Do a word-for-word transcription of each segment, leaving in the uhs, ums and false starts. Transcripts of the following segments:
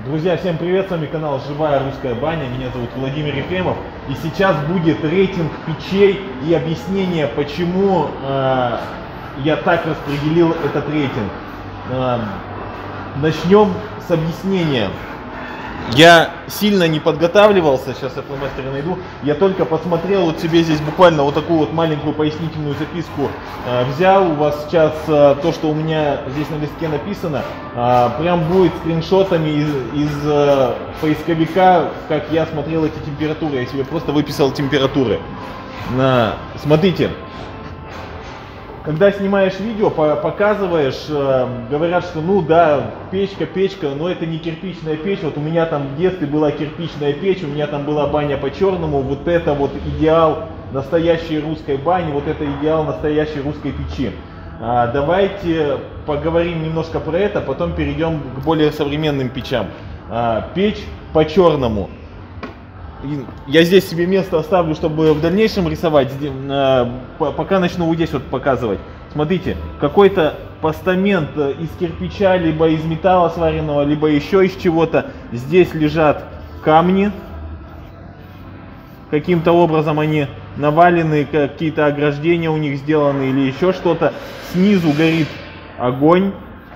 Друзья, всем привет, с вами канал Живая Русская Баня, меня зовут Владимир Ефремов. И сейчас будет рейтинг печей и объяснение, почему э, я так распределил этот рейтинг. Э, начнем с объяснения. Я сильно не подготавливался, сейчас я фломастер найду, я только посмотрел вот себе здесь буквально вот такую вот маленькую пояснительную записку э, взял. У вас сейчас э, то, что у меня здесь на листке написано, э, прям будет скриншотами из, из э, поисковика, как я смотрел эти температуры, я себе просто выписал температуры. Э, смотрите. Когда снимаешь видео, показываешь, э, говорят, что ну да, печка, печка, но это не кирпичная печь. Вот у меня там в детстве была кирпичная печь, у меня там была баня по-черному. Вот это вот идеал настоящей русской бани, вот это идеал настоящей русской печи. А, давайте поговорим немножко про это, потом перейдем к более современным печам. А, печь по-черному. Я здесь себе место оставлю, чтобы в дальнейшем рисовать. Пока начну вот здесь вот показывать. Смотрите, какой-то постамент из кирпича, либо из металла сваренного, либо еще из чего-то. Здесь лежат камни. Каким-то образом они навалены, какие-то ограждения у них сделаны или еще что-то. Снизу горит огонь.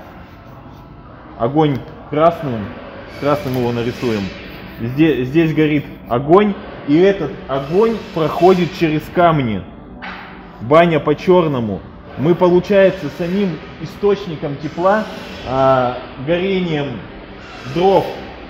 Огонь красным. Красным его нарисуем. Здесь, здесь горит огонь, и этот огонь проходит через камни. Баня по-черному. Мы, получается, самим источником тепла, а, горением дров,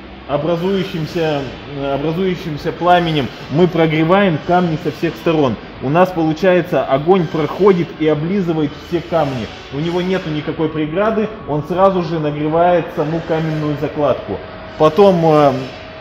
образующимся, образующимся пламенем, мы прогреваем камни со всех сторон. У нас, получается, огонь проходит и облизывает все камни. У него нету никакой преграды, он сразу же нагревает саму каменную закладку. Потом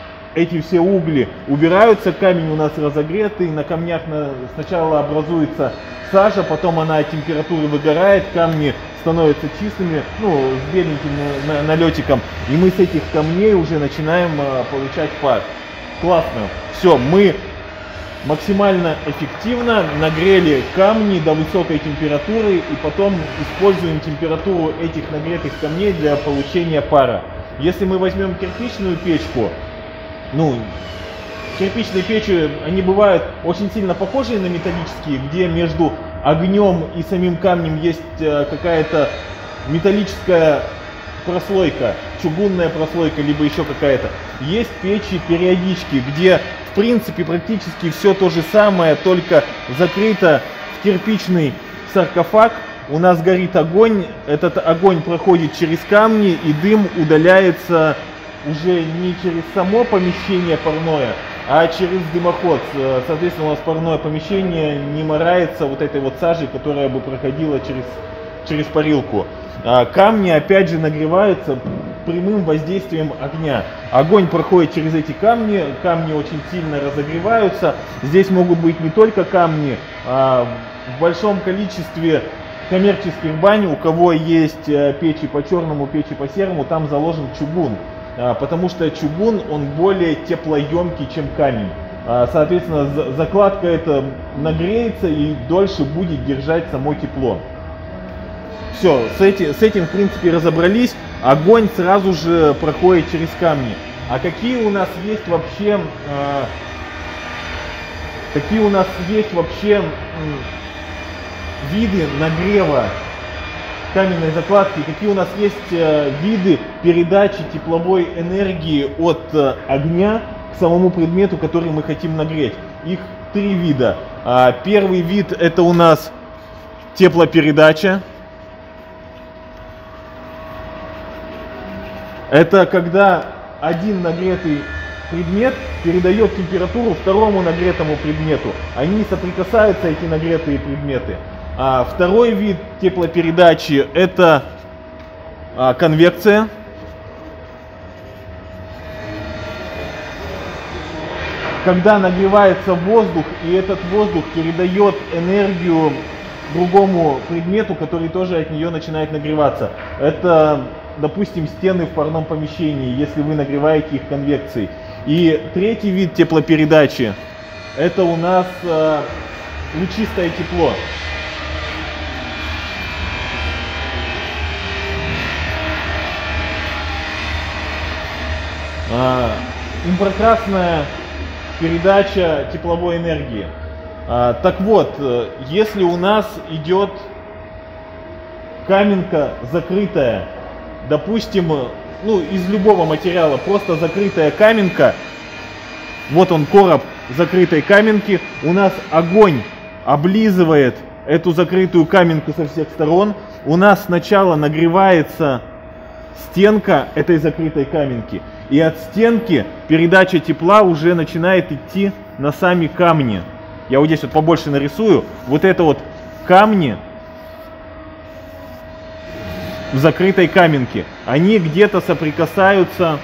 эти все угли убираются, камень у нас разогретый, на камнях на, сначала образуется сажа, потом она от температуры выгорает, камни становятся чистыми, ну, с беленьким на, на, налетиком, и мы с этих камней уже начинаем а, получать пар. Классно. Все, мы максимально эффективно нагрели камни до высокой температуры, и потом используем температуру этих нагретых камней для получения пара. Если мы возьмем кирпичную печку, ну, кирпичные печи, они бывают очень сильно похожие на металлические, где между огнем и самим камнем есть какая-то металлическая прослойка, чугунная прослойка, либо еще какая-то. Есть печи-периодички, где, в принципе, практически все то же самое, только закрыто в кирпичный саркофаг. У нас горит огонь, этот огонь проходит через камни, и дым удаляется уже не через само помещение парное, а через дымоход. Соответственно, у нас парное помещение не морается вот этой вот сажей, которая бы проходила через, через парилку. Камни опять же нагреваются прямым воздействием огня. Огонь проходит через эти камни, камни очень сильно разогреваются. Здесь могут быть не только камни, а в большом количестве коммерческих бань, у кого есть печи по черному, печи по серому, там заложен чугун. Потому что чугун, он более теплоемкий, чем камень. Соответственно, закладка эта нагреется и дольше будет держать само тепло. Все, с этим, с этим в принципе разобрались. Огонь сразу же проходит через камни. А какие у нас есть вообще, какие у нас есть вообще виды нагрева каменной закладки, какие у нас есть э, виды передачи тепловой энергии от э, огня к самому предмету, который мы хотим нагреть? Их три вида. А, первый вид — это у нас теплопередача. Это когда один нагретый предмет передает температуру второму нагретому предмету. Они соприкасаются, эти нагретые предметы. А второй вид теплопередачи — это а, конвекция. Когда нагревается воздух, и этот воздух передает энергию другому предмету, который тоже от нее начинает нагреваться. Это, допустим, стены в парном помещении, если вы нагреваете их конвекцией. И третий вид теплопередачи — это у нас а, лучистое тепло. А, инфракрасная передача тепловой энергии. А, так вот, если у нас идет каменка закрытая, допустим, ну, из любого материала, просто закрытая каменка, вот он короб закрытой каменки, у нас огонь облизывает эту закрытую каменку со всех сторон, у нас сначала нагревается стенка этой закрытой каменки, и от стенки передача тепла уже начинает идти на сами камни. Я вот здесь вот побольше нарисую, вот это вот камни в закрытой каменке, они где-то соприкасаются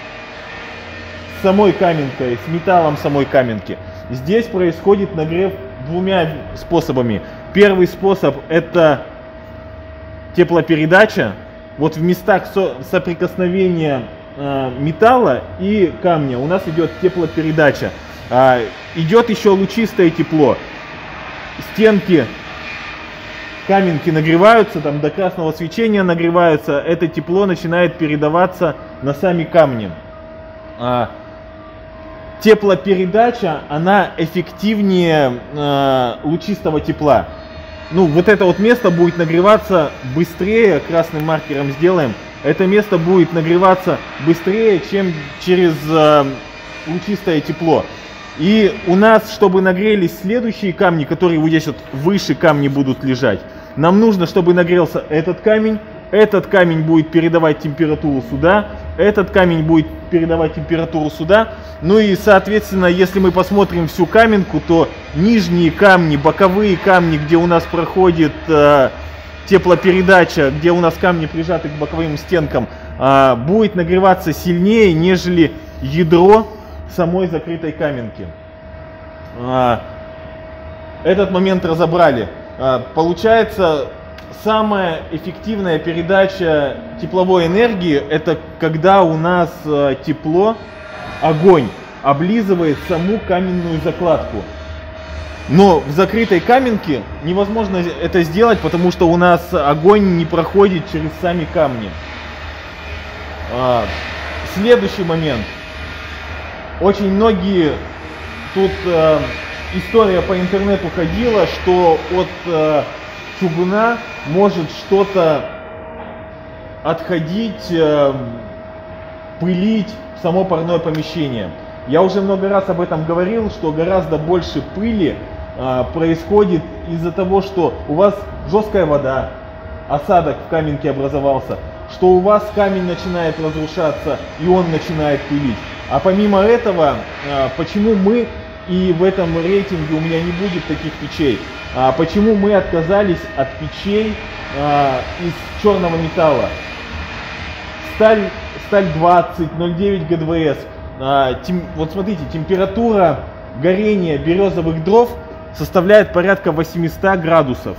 с самой каменкой, с металлом самой каменки. Здесь происходит нагрев двумя способами. Первый способ — это теплопередача. Вот в местах со соприкосновения э, металла и камня у нас идет теплопередача. А, идет еще лучистое тепло. Стенки каменки нагреваются, там до красного свечения нагреваются, это тепло начинает передаваться на сами камни. А, теплопередача, она эффективнее э, лучистого тепла. Ну, вот это вот место будет нагреваться быстрее, красным маркером сделаем, это место будет нагреваться быстрее, чем через э, лучистое тепло. И у нас, чтобы нагрелись следующие камни, которые вот здесь вот выше камни будут лежать, нам нужно, чтобы нагрелся этот камень, этот камень будет передавать температуру сюда, этот камень будет передавать температуру сюда. Ну и, соответственно, если мы посмотрим всю каменку, то нижние камни, боковые камни, где у нас проходит э, теплопередача, где у нас камни прижаты к боковым стенкам, э, будет нагреваться сильнее, нежели ядро самой закрытой каменки. Э, этот момент разобрали. Э, получается, самая эффективная передача тепловой энергии — это когда у нас э, тепло, огонь облизывает саму каменную закладку. Но в закрытой каменке невозможно это сделать, потому что у нас огонь не проходит через сами камни. А, следующий момент. Очень многие тут э, история по интернету ходила, что от э, чугуна может что-то отходить, э, пылить в само парное помещение. Я уже много раз об этом говорил, что гораздо больше пыли э, происходит из-за того, что у вас жесткая вода, осадок в каменке образовался, что у вас камень начинает разрушаться и он начинает пылить. А помимо этого, э, почему мы, и в этом рейтинге у меня не будет таких печей, а почему мы отказались от печей а, из черного металла? Сталь, сталь двадцать, ноль девять гэ дэ вэ эс. А, тем, вот смотрите, температура горения березовых дров составляет порядка восемьсот градусов.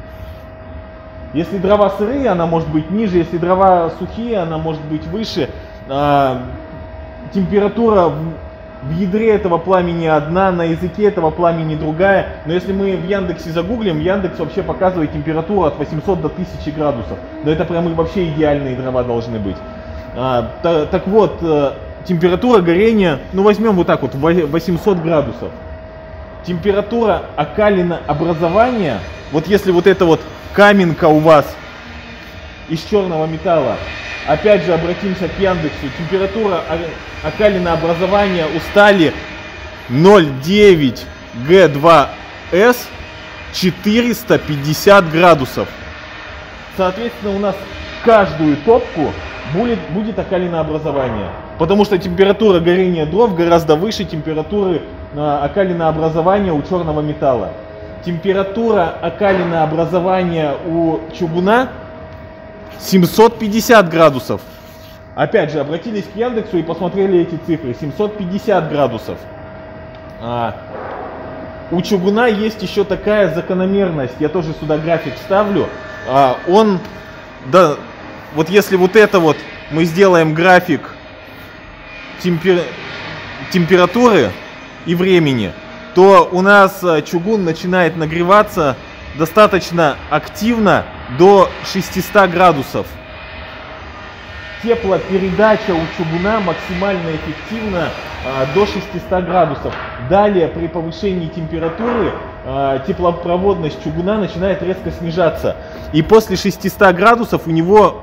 Если дрова сырые, она может быть ниже, если дрова сухие, она может быть выше. А, температура в ядре этого пламени одна, на языке этого пламени другая. Но если мы в Яндексе загуглим, Яндекс вообще показывает температуру от восьмисот до тысячи градусов. Но это прям вообще идеальные дрова должны быть. А, та, так вот, температура горения, ну возьмем вот так вот, восемьсот градусов. Температура окалинообразования, вот если вот эта вот каменка у вас из черного металла, опять же обратимся к Яндексу, температура окалинообразования у стали ноль девять гэ два эс четыреста пятьдесят градусов. Соответственно, у нас каждую топку будет, будет окалинообразование, потому что температура горения дров гораздо выше температуры окалинообразования у черного металла. Температура окалинообразования у чугуна семьсот пятьдесят градусов. Опять же, обратились к Яндексу и посмотрели эти цифры. семьсот пятьдесят градусов. А, у чугуна есть еще такая закономерность. Я тоже сюда график вставлю. А, он, да, вот если вот это вот мы сделаем график темпер, температуры и времени, то у нас чугун начинает нагреваться достаточно активно до шестисот градусов. теплопередача у чугуна максимально эффективна а, до шестисот градусов. Далее при повышении температуры а, теплопроводность чугуна начинает резко снижаться. И после шестисот градусов у него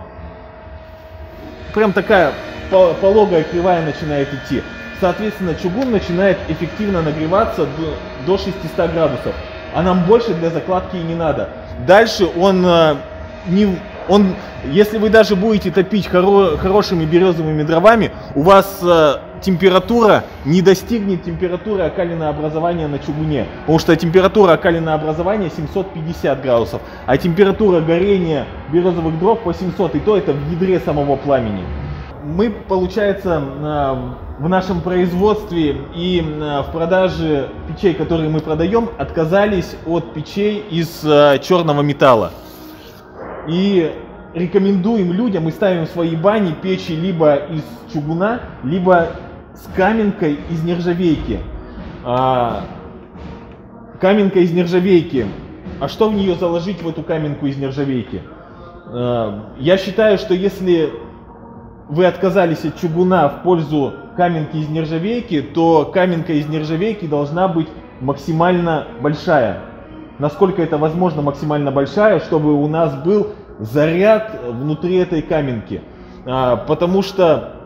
прям такая пологая кривая начинает идти. Соответственно, чугун начинает эффективно нагреваться до, до шестисот градусов. А нам больше для закладки и не надо. Дальше он а, не... Он, если вы даже будете топить хоро, хорошими березовыми дровами, у вас э, температура не достигнет температуры окалинообразования на чугуне. Потому что температура окалинообразования семьсот пятьдесят градусов, а температура горения березовых дров восемьсот, и то это в ядре самого пламени. Мы, получается, э, в нашем производстве и э, в продаже печей, которые мы продаем, отказались от печей из э, черного металла. И рекомендуем людям, мы ставим в свои бани печи либо из чугуна, либо с каменкой из нержавейки. А, каменка из нержавейки. А что в нее заложить, в эту каменку из нержавейки? А, я считаю, что если вы отказались от чугуна в пользу каменки из нержавейки, то каменка из нержавейки должна быть максимально большая. Насколько это возможно, максимально большая, чтобы у нас был заряд внутри этой каменки. А, потому что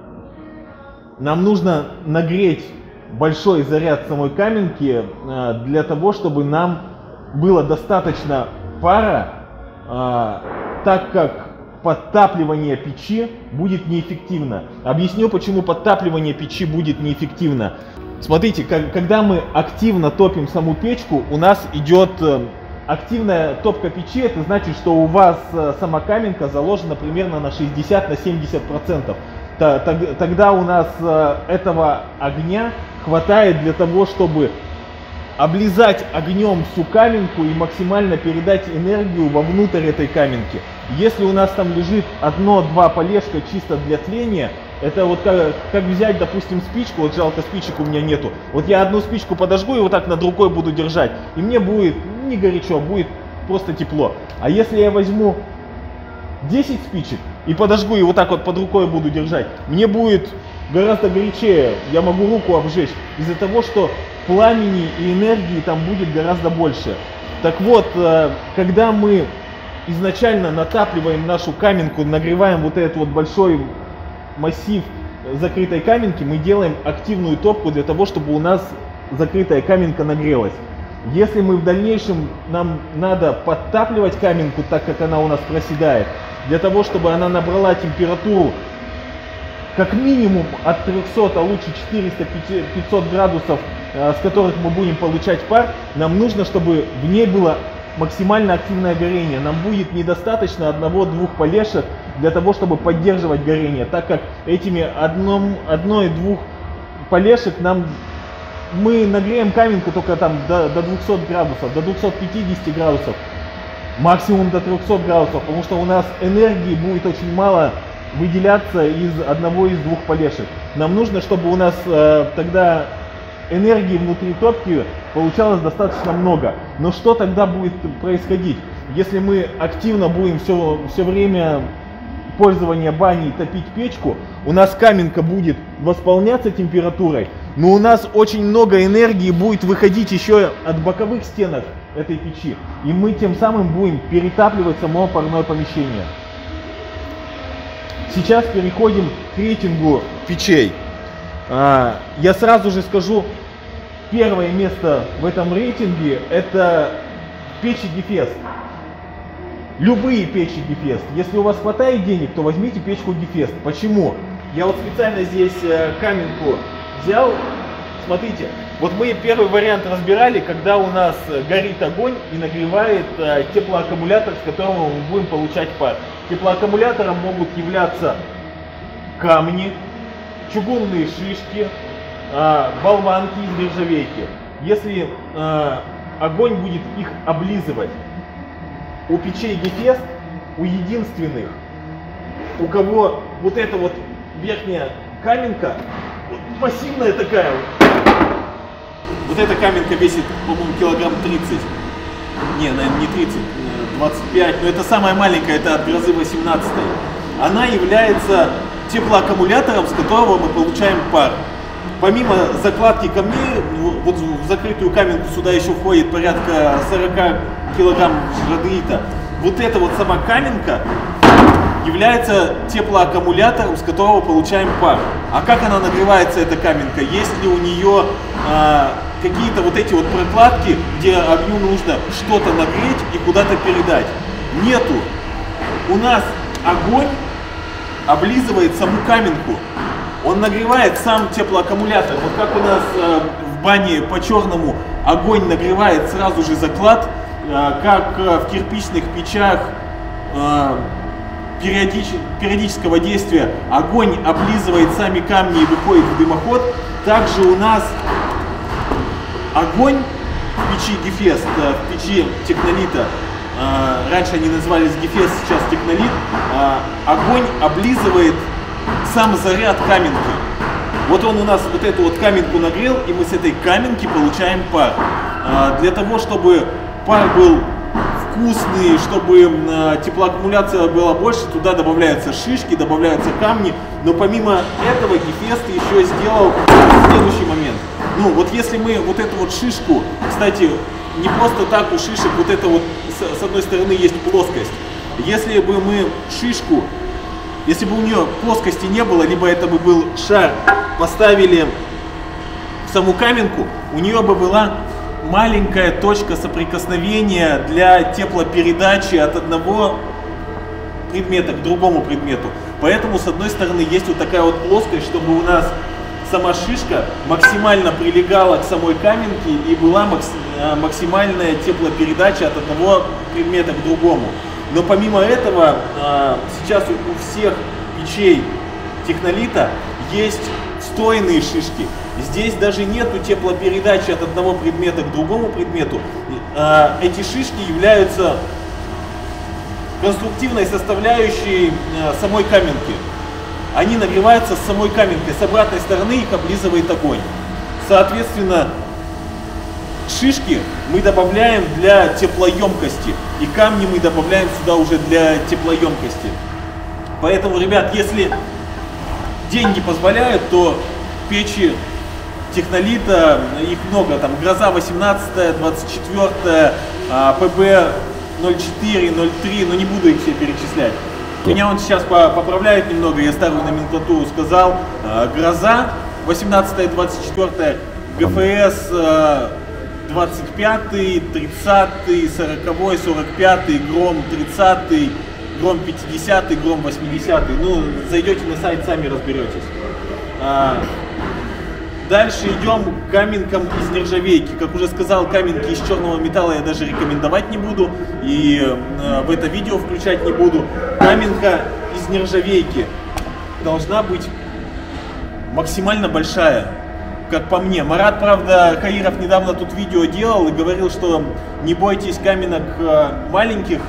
нам нужно нагреть большой заряд самой каменки а, для того, чтобы нам было достаточно пара, а, так как подтапливание печи будет неэффективно. Объясню, почему подтапливание печи будет неэффективно. Смотрите, как, когда мы активно топим саму печку, у нас идет э, активная топка печи, это значит, что у вас э, сама каменка заложена примерно на шестьдесят — семьдесят процентов. Тогда у нас э, этого огня хватает для того, чтобы облизать огнем всю каменку и максимально передать энергию вовнутрь этой каменки. Если у нас там лежит одно-два полежка чисто для тления, это вот как, как взять, допустим, спичку, вот жалко, спичек у меня нету. Вот я одну спичку подожгу и вот так над рукой буду держать, и мне будет не горячо, будет просто тепло. А если я возьму десять спичек и подожгу и вот так вот под рукой буду держать, мне будет гораздо горячее, я могу руку обжечь, из-за того, что пламени и энергии там будет гораздо больше. Так вот, когда мы изначально натапливаем нашу каменку, нагреваем вот этот вот большой массив закрытой каменки, мы делаем активную топку для того, чтобы у нас закрытая каменка нагрелась. Если мы в дальнейшем, нам надо подтапливать каменку, так как она у нас проседает, для того, чтобы она набрала температуру как минимум от трёхсот, а лучше четырёхсот — пятисот градусов, с которых мы будем получать пар, нам нужно, чтобы в ней было максимально активное горение. Нам будет недостаточно одного-двух полешек для того, чтобы поддерживать горение, так как этими одном, одной-двух полешек нам мы нагреем каменку только там до, до двухсот градусов, до двухсот пятидесяти градусов, максимум до трёхсот градусов, потому что у нас энергии будет очень мало выделяться из одного из двух полешек. Нам нужно, чтобы у нас э, тогда энергии внутри топки получалось достаточно много. Но что тогда будет происходить? Если мы активно будем все, все время пользования баней топить печку, у нас каменка будет восполняться температурой, но у нас очень много энергии будет выходить еще от боковых стенок этой печи. И мы тем самым будем перетапливать само парное помещение. Сейчас переходим к рейтингу печей. Я сразу же скажу, первое место в этом рейтинге это печи Гефест. Любые печи Гефест. Если у вас хватает денег, то возьмите печку Гефест. Почему? Я вот специально здесь каменку взял. Смотрите, вот мы первый вариант разбирали, когда у нас горит огонь и нагревает теплоаккумулятор, с которого мы будем получать пар. Теплоаккумулятором могут являться камни, чугунные шишки, болванки из нержавейки. Если огонь будет их облизывать, у печей Гефест, у единственных, у кого вот эта вот верхняя каменка, вот массивная такая вот. Вот эта каменка весит, по-моему, килограмм тридцать. Не, наверное, не тридцать, двадцать пять. Но это самая маленькая, это от грозы восемнадцатой. Она является теплоаккумулятором, с которого мы получаем пар. Помимо закладки камней, вот в закрытую каменку сюда еще входит порядка сорока килограмм жадеита. Вот эта вот сама каменка является теплоаккумулятором, с которого получаем пар. А как она нагревается, эта каменка? Есть ли у нее а, какие-то вот эти вот прокладки, где огню нужно что-то нагреть и куда-то передать? Нету. У нас огонь облизывает саму каменку. Он нагревает сам теплоаккумулятор. Вот как у нас э, в бане по-черному огонь нагревает сразу же заклад, э, как э, в кирпичных печах э, периодич, периодического действия огонь облизывает сами камни и выходит в дымоход. Также у нас огонь в печи Гефест, э, в печи Технолита, э, раньше они назывались Гефест, сейчас Технолит, э, огонь облизывает сам заряд каменки. Вот он у нас вот эту вот каменку нагрел, и мы с этой каменки получаем пар. А, для того, чтобы пар был вкусный, чтобы а, теплоаккумуляция была больше, туда добавляются шишки, добавляются камни. Но помимо этого Гефест еще сделал следующий момент. Ну вот если мы вот эту вот шишку, кстати, не просто так у шишек вот это вот с, с одной стороны есть плоскость. Если бы мы шишку, если бы у нее плоскости не было, либо это бы был шар, поставили в саму каменку, у нее бы была маленькая точка соприкосновения для теплопередачи от одного предмета к другому предмету. Поэтому с одной стороны есть вот такая вот плоскость, чтобы у нас сама шишка максимально прилегала к самой каменке и была максимальная теплопередача от одного предмета к другому. Но помимо этого, сейчас у всех печей Технолита есть встроенные шишки. Здесь даже нету теплопередачи от одного предмета к другому предмету. Эти шишки являются конструктивной составляющей самой каменки. Они нагреваются с самой каменкой. С обратной стороны их облизывает огонь. Соответственно, шишки мы добавляем для теплоемкости, и камни мы добавляем сюда уже для теплоемкости. Поэтому, ребят, если деньги позволяют, то печи Технолита, их много, там Гроза восемнадцатая, двадцать четвёртая, ПБ ноль четыре, ноль три, но не буду их все перечислять. Меня он сейчас поправляет немного, я старую номенклатуру сказал. Гроза восемнадцатая, двадцать четвёртая, ГФС двадцать пятый, тридцатый, сороковой, сорок пятый, Гром тридцатый, Гром пятидесятый, Гром восьмидесятый. Ну, зайдете на сайт, сами разберетесь. А, дальше идем к каменкам из нержавейки. Как уже сказал, каменки из черного металла я даже рекомендовать не буду. И а, в это видео включать не буду. Каменка из нержавейки должна быть максимально большая. Как по мне. Марат, правда, Каиров недавно тут видео делал и говорил, что не бойтесь каменок маленьких,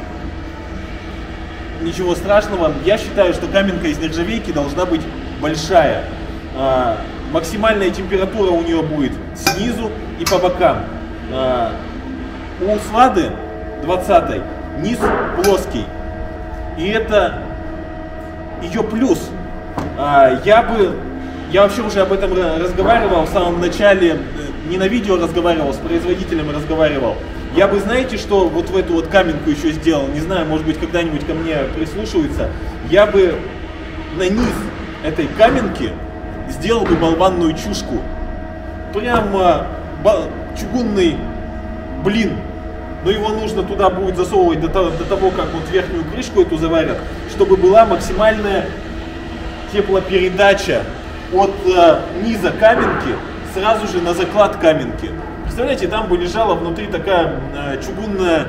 ничего страшного. Я считаю, что каменка из нержавейки должна быть большая. А, максимальная температура у нее будет снизу и по бокам. А, у Слады двадцатой низ плоский. И это ее плюс. А, я бы... Я вообще уже об этом разговаривал в самом начале, не на видео разговаривал, с производителем разговаривал. Я бы, знаете, что вот в эту вот каменку еще сделал, не знаю, может быть, когда-нибудь ко мне прислушивается, я бы на низ этой каменки сделал бы болванную чушку. Прямо чугунный блин. Но его нужно туда будет засовывать до того, до того, как вот верхнюю крышку эту заварят, чтобы была максимальная теплопередача от э, низа каменки сразу же на заклад каменки. Представляете, там бы лежала внутри такая э, чугунная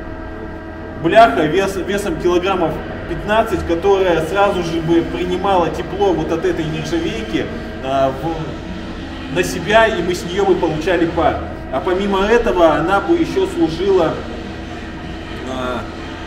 бляха вес, весом килограммов пятнадцать, которая сразу же бы принимала тепло вот от этой нержавейки э, в, на себя, и мы с нее бы получали пар. А помимо этого она бы еще служила э,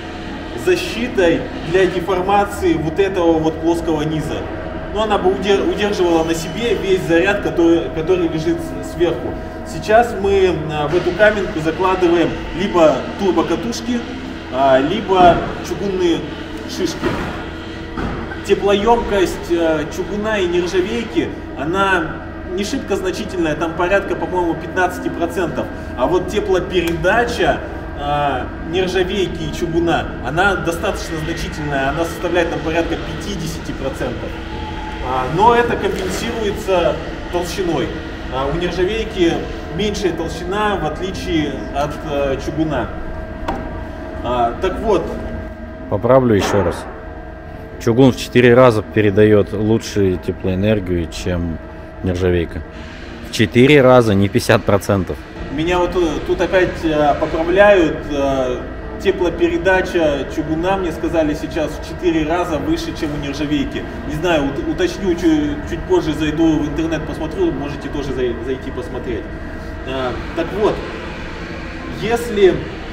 защитой для деформации вот этого вот плоского низа. Но она бы удерживала на себе весь заряд, который, который лежит сверху. Сейчас мы в эту каменку закладываем либо турбокатушки, либо чугунные шишки. теплоемкость чугуна и нержавейки, она не шибко значительная, там порядка, по-моему, пятнадцать процентов. А вот теплопередача э, нержавейки и чугуна, она достаточно значительная, она составляет там порядка пятьдесят процентов. А, но это компенсируется толщиной. А у нержавейки меньшая толщина, в отличие от э, чугуна. А, так вот. Поправлю еще раз. Чугун в четыре раза передает лучшую теплоэнергию, чем нержавейка. В четыре раза, не пятьдесят процентов. Меня вот тут опять э, поправляют. Э, теплопередача чугуна, мне сказали, сейчас в четыре раза выше, чем у нержавейки. Не знаю, ут, уточню, чуть, чуть позже зайду в интернет, посмотрю, можете тоже зай, зайти посмотреть. Э, так вот, если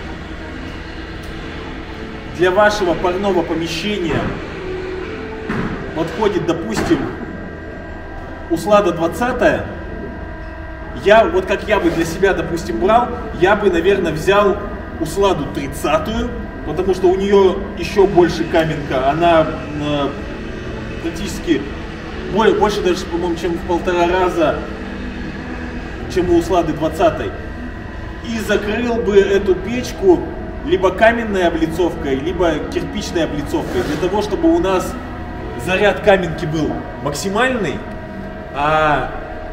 для вашего парного помещения подходит, допустим, Услада двадцатая, я, вот как я бы для себя, допустим, брал, я бы, наверное, взял Усладу тридцатую, потому что у нее еще больше каменка, она э, практически больше, больше даже, по-моему, чем в полтора раза, чем у Услады двадцатой. И закрыл бы эту печку либо каменной облицовкой, либо кирпичной облицовкой, для того, чтобы у нас заряд каменки был максимальный, а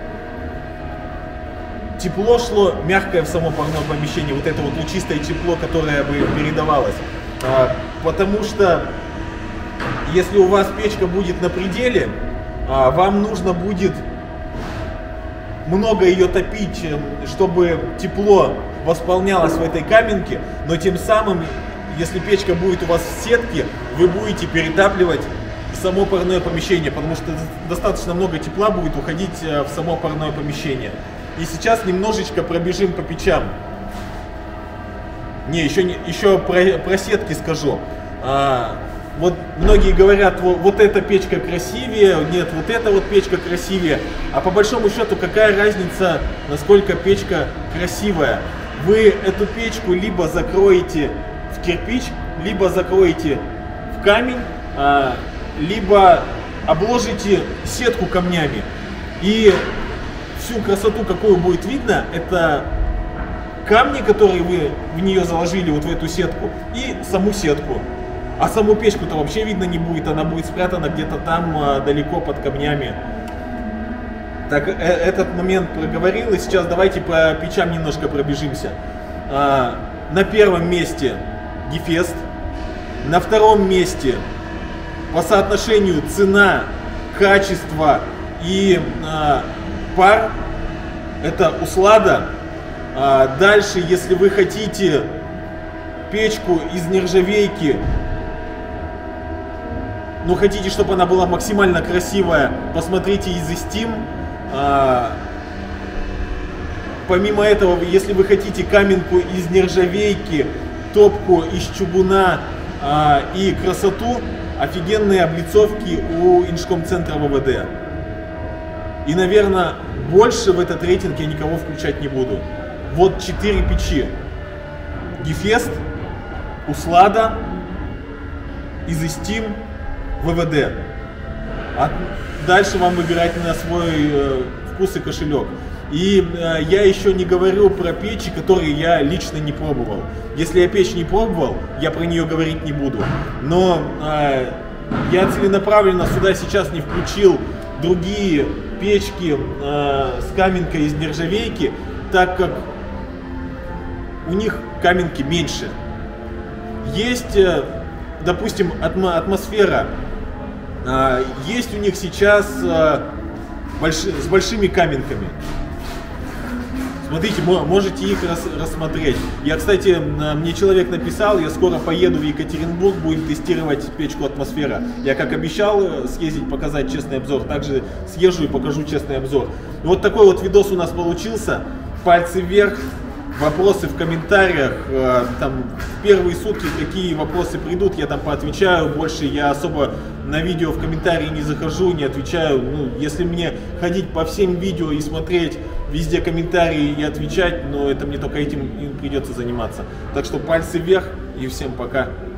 тепло шло мягкое в само парное помещение, вот это вот лучистое тепло, которое бы передавалось. А, потому что если у вас печка будет на пределе, а, вам нужно будет много ее топить, чтобы тепло восполнялось в этой каменке, но тем самым, если печка будет у вас в сетке, вы будете перетапливать само парное помещение, потому что достаточно много тепла будет уходить в само парное помещение. И сейчас немножечко пробежим по печам. Не, еще, не, еще про, про сетки скажу. А, вот многие говорят, вот, вот эта печка красивее, нет, вот эта вот печка красивее. А по большому счету, какая разница, насколько печка красивая? Вы эту печку либо закроете в кирпич, либо закроете в камень, а, либо обложите сетку камнями. И всю красоту, какую будет видно, это камни, которые вы в нее заложили, вот в эту сетку, и саму сетку. А саму печку-то вообще видно не будет, она будет спрятана где-то там далеко под камнями. Так, э этот момент проговорил, и сейчас давайте по печам немножко пробежимся. А, на первом месте Гефест, на втором месте по соотношению цена, качество и а, пар это Услада. А, дальше, если вы хотите печку из нержавейки, но хотите, чтобы она была максимально красивая, посмотрите Изистим. А, помимо этого, если вы хотите каменку из нержавейки, топку из чугуна а, и красоту, офигенные облицовки у Инжком-центра ВВД. И, наверное, больше в этот рейтинг я никого включать не буду. Вот четыре печи. Гефест, Услада, Изистим, ВВД. А дальше вам выбирать на свой э, вкус и кошелек. И э, я еще не говорю про печи, которые я лично не пробовал. Если я печь не пробовал, я про нее говорить не буду. Но э, я целенаправленно сюда сейчас не включил другие печки э, с каменкой из нержавейки, так как у них каменки меньше. Есть, э, допустим, атмо атмосфера. Э, есть у них сейчас э, больши с большими каменками. Смотрите, можете их рас рассмотреть. Я, кстати, мне человек написал, я скоро поеду в Екатеринбург, будем тестировать печку «Атмосфера». Я, как обещал, съездить показать честный обзор, также съезжу и покажу честный обзор. И вот такой вот видос у нас получился. Пальцы вверх, вопросы в комментариях. Там в первые сутки какие вопросы придут, я там поотвечаю. Больше я особо на видео в комментарии не захожу, не отвечаю. Ну, если мне ходить по всем видео и смотреть везде комментарии и отвечать, но это мне только этим придется заниматься. Так что пальцы вверх и всем пока.